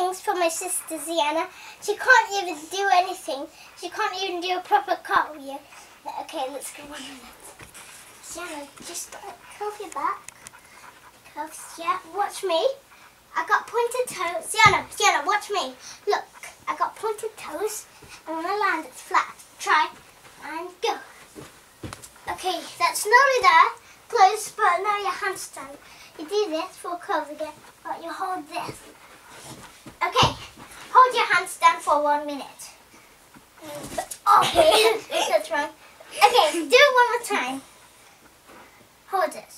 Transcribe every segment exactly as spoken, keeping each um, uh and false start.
things for my sister Ziana. She can't even do anything. She can't even do a proper cartwheel. Okay, let's go one minute. Ziana, just curve your back. Curves, yeah, watch me. I got pointed toes. Ziana, Ziana, watch me. Look, I got pointed toes. I'm going to land it flat. Try and go. Okay, that's nearly there. Close, but now your handstand. You do this for curves again, but you hold this. Okay, hold your handstand for one minute. Okay, that's wrong. Okay, do it one more time. Hold it.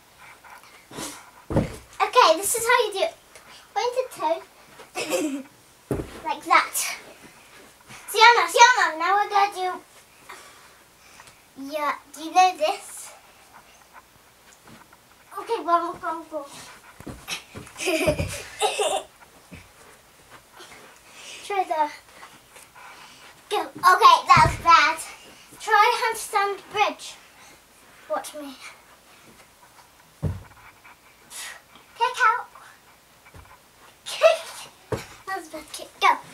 Okay, this is how you do it. Pointed toe, like that. Ziana, Ziana, now we're going to do, yeah, do you know this? Okay, one more, one more. Try the, go. Okay, that was bad. Try handstand bridge. Watch me. Kick out. Kick. That was bad. Kick. Go.